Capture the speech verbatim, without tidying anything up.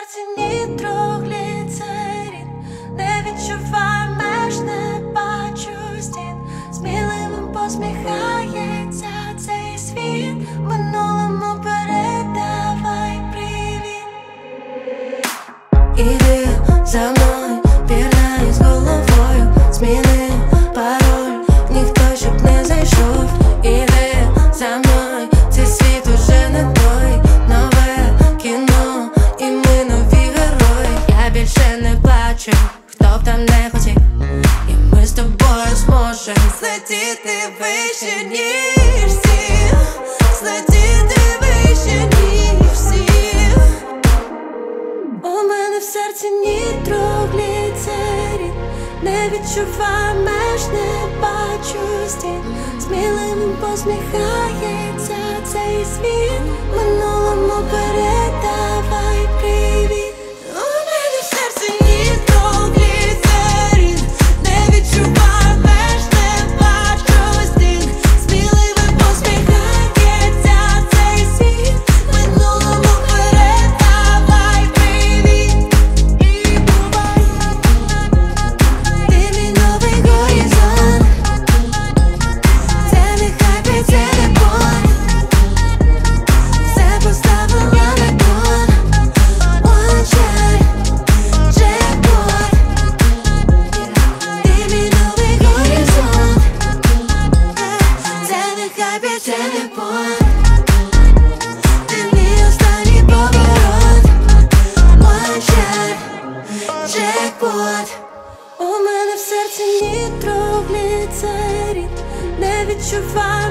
серці нітрогліцерин, не відчуваю меж, не бачу стін. Сміливим посміхається цей світ, минулому передавай привіт. Іди за мною, пірнай з головою, зміни пароль, ніхто щоб не зайшов. Іди за мною, цей світ уже не той, нове кіно і ми нові герої. Я більше не плачу, хто б там не хотів, і ми з тобою зможем злетіти вище, ніж всі, злетіти вище, ніж всі. У мене в серці нітрогліцерин, не відчуваю меж, не бачу стін. Сміливим посміхається цей світ, минулому передавай привіт. У мене в серці нітрогліцерин, не відчуваю меж, не бачу стін. Сміливим посміхається цей світ, минулому передавай привіт. І бувай, ти мій новий горизонт. Це не хайп, це не бой, це поставлення на кон. One shot, jackpot. Ти мій новий горизонт. Це не хайп, це не бой, ти мій останній поворот. One shot, jackpot. У мене в серці нітрогліцерин, не відчуваю